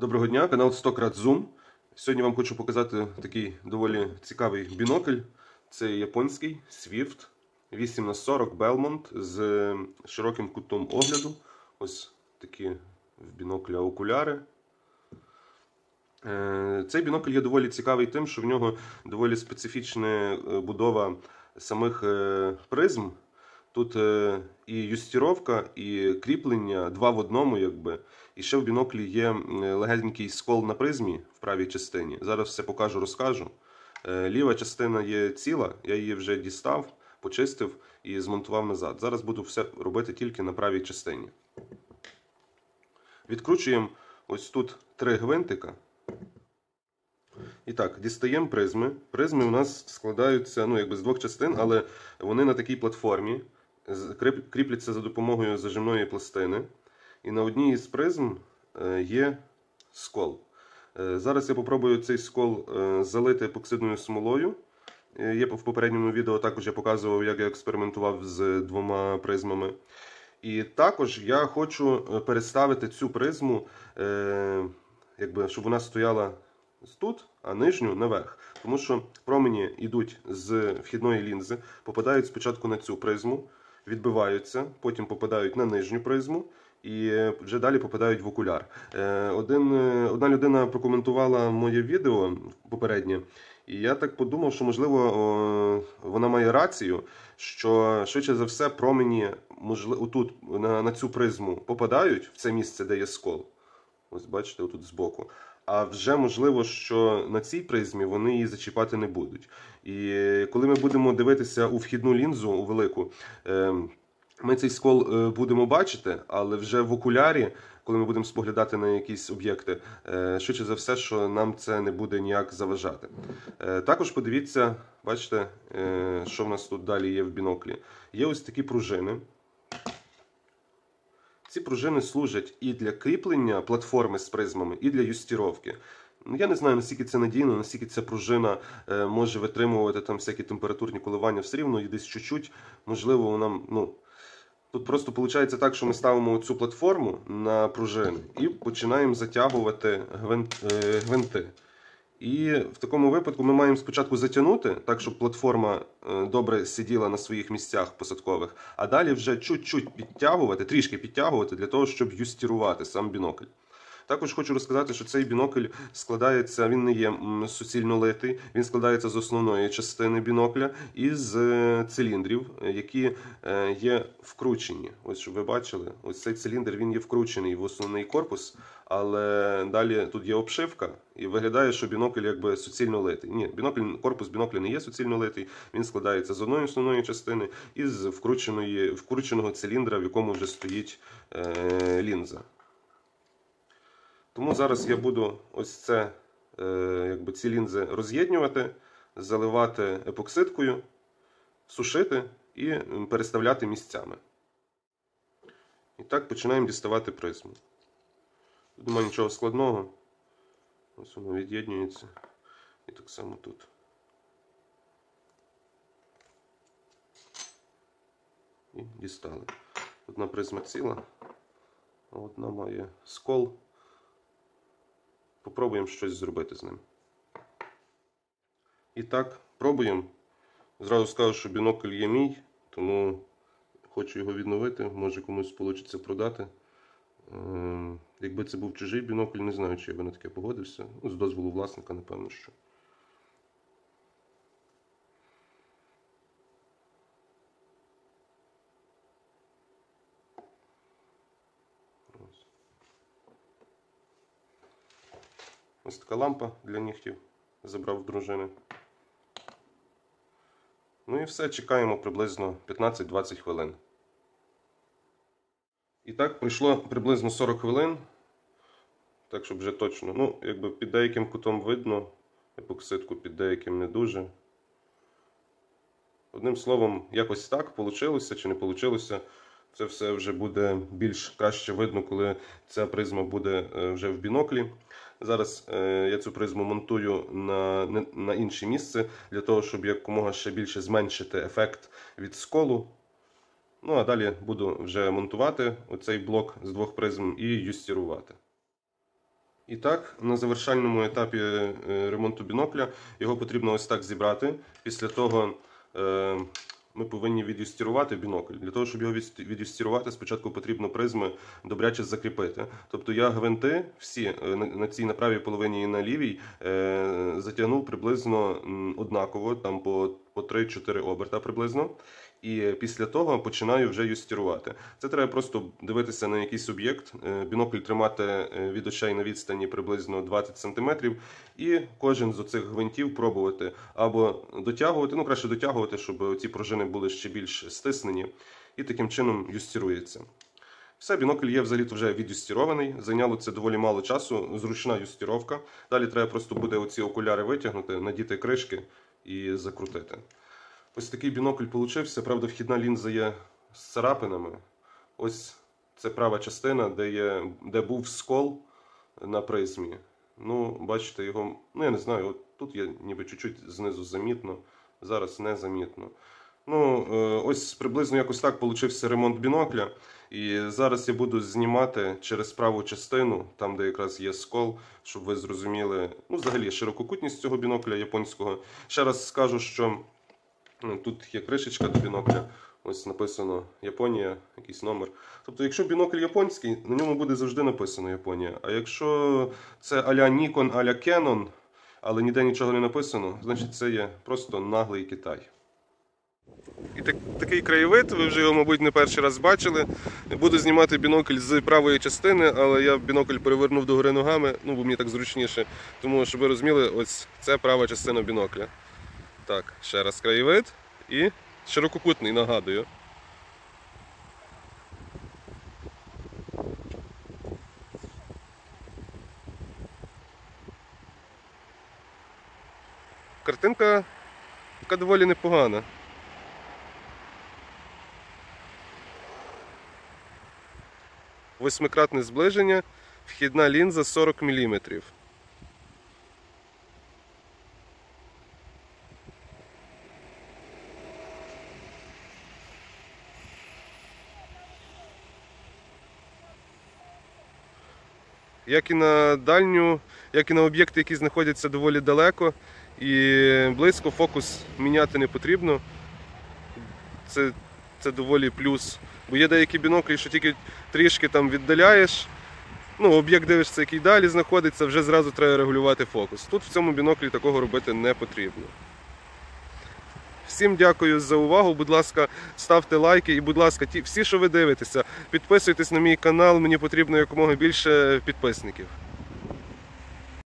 Доброго дня, канал 100 крат Zoom. Сьогодні вам хочу показати такий доволі цікавий бінокль. Це японський Swift 8х40 Belmont з широким кутом огляду. Ось такі в бінокля окуляри. Цей бінокль є доволі цікавий тим, що в нього доволі специфічна будова самих призм. Тут і юстировка, і кріплення два в одному, якби. І ще в біноклі є легенький скол на призмі в правій частині. Зараз все покажу, розкажу. Ліва частина є ціла, я її вже дістав, почистив і змонтував назад. Зараз буду все робити тільки на правій частині. Відкручуємо ось тут 3 гвинтика. І так, дістаємо призми. Призми у нас складаються з 2 частин, але вони на такій платформі. Кріпляться за допомогою зажимної пластини. І на одній із призм є скол. Зараз я попробую цей скол залити епоксидною смолою. В попередньому відео також я показував, як я експериментував з 2 призмами. І також я хочу переставити цю призму, щоб вона стояла тут, а нижню наверх. Тому що промені йдуть з вхідної лінзи, попадають спочатку на цю призму, відбиваються, потім попадають на нижню призму і вже далі попадають в окуляр. Одна людина прокоментувала моє відео попереднє, і я так подумав, що можливо вона має рацію, що швидше за все промені отут на цю призму попадають в це місце, де є скол. Ось бачите, отут збоку. А вже можливо, що на цій призмі вони її зачіпати не будуть. І коли ми будемо дивитися у вхідну лінзу, у велику, ми цей скол будемо бачити, але вже в окулярі, коли ми будемо споглядати на якісь об'єкти, швидше за все, що нам це не буде ніяк заважати. Також подивіться, бачите, що в нас тут далі є в біноклі. Є ось такі пружини. Ці пружини служать і для кріплення платформи з призмами, і для юстировки. Я не знаю, наскільки це надійно, наскільки ця пружина може витримувати там всякі температурні коливання, все рівно і десь чуть-чуть, можливо, вона, Тут просто виходить так, що ми ставимо цю платформу на пружини і починаємо затягувати гвинти. І в такому випадку ми маємо спочатку затягнути, так, щоб платформа добре сиділа на своїх місцях посадкових, а далі вже чуть-чуть підтягувати, трішки підтягувати, для того, щоб юстирувати сам бінокль. Також хочу розказати, що цей бінокль складається, він не є суцільно литий, він складається з основної частини бінокля і з циліндрів, які є вкручені. Ось, щоб ви бачили, ось цей циліндр, він є вкручений в основний корпус, але далі тут є обшивка і виглядає, що бінокль суцільно литий. Ні, корпус бінокля не є суцільно литий, він складається з одної основної частини і з вкрученого циліндра, в якому вже стоїть лінза. Тому зараз я буду ці лінзи роз'єднувати, заливати епоксидкою, сушити і переставляти місцями. І так починаємо діставати призму. Тут немає нічого складного. Ось воно від'єднюється. І так само тут. І дістали. Одна призма ціла, а одна має скол. Попробуємо щось зробити з ним. І так, пробуємо. Зразу скажу, що бінокль є мій, тому хочу його відновити, може комусь вийде продати. Якби це був чужий бінокль, не знаю, чи я би на таке погодився. З дозволу власника, напевно, що. Ось така лампа для нігтів, забрав в дружини. Ну і все, чекаємо приблизно 15-20 хвилин. І так, пройшло приблизно 40 хвилин. Так, щоб вже точно. Під деяким кутом видно епоксидку, під деяким не дуже. Одним словом, якось так вийшло чи не вийшло. Це все вже буде більш краще видно, коли ця призма буде вже в біноклі. Зараз я цю призму монтую на інше місце, для того, щоб якомога ще більше зменшити ефект від сколу. Ну а далі буду вже монтувати оцей блок з 2 призм і юстирувати. І так, на завершальному етапі ремонту бінокля його потрібно ось так зібрати. Після того ми повинні відюстірувати бінокль. Для того, щоб його відюстірувати, спочатку потрібно призми добряче закріпити. Тобто я гвинти всі на цій на правій половині і на лівій затягнув приблизно однаково, там по 3-4 оберта приблизно. І після того починаю вже юстірувати. Це треба просто дивитися на якийсь об'єкт, бінокль тримати від очей на відстані приблизно 20 см, і кожен з оцих гвинтів пробувати або дотягувати, ну краще дотягувати, щоб ці пружини були ще більш стиснені, і таким чином юстірується. Все, бінокль є взагалі вже відюстірований, зайняло це доволі мало часу, зручна юстіровка. Далі треба просто буде оці окуляри витягнути, надіти кришки і закрутити. Ось такий бінокль получився. Правда, вхідна лінза є з царапинами. Ось це права частина, де був скол на призмі. Ну, бачите, його, ну я не знаю, от тут є ніби чуть-чуть знизу замітно, зараз не замітно. Ну, ось приблизно якось так получився ремонт бінокля. І зараз я буду знімати через праву частину, там де якраз є скол, щоб ви зрозуміли, ну, взагалі, ширококутність цього бінокля японського. Ще раз скажу, що тут є кришечка до бінокля, ось написано Японія, якийсь номер. Тобто, якщо бінокль японський, на ньому буде завжди написано Японія. А якщо це а-ля Nikon, а-ля Canon, але ніде нічого не написано, значить це є просто наглий Китай. І такий краєвид, ви вже його, мабуть, не перший раз бачили. Буду знімати бінокль з правої частини, але я бінокль перевернув догори ногами, ну, бо мені так зручніше. Тому, щоб ви розуміли, ось це права частина бінокля. Так, ще раз краєвид і ширококутний, нагадую. Картинка така доволі непогана. Восьмикратне зближення, вхідна лінза 40 мм. Як і на дальню, як і на об'єкти, які знаходяться доволі далеко і близько, фокус міняти не потрібно. Це доволі плюс. Бо є деякі біноклі, що тільки трішки там віддаляєш, ну, об'єкт дивишся, який далі знаходиться, вже зразу треба регулювати фокус. Тут в цьому біноклі такого робити не потрібно. Всім дякую за увагу, будь ласка, ставте лайки і, будь ласка, всі, що ви дивитеся, підписуйтесь на мій канал, мені потрібно якомога більше підписників.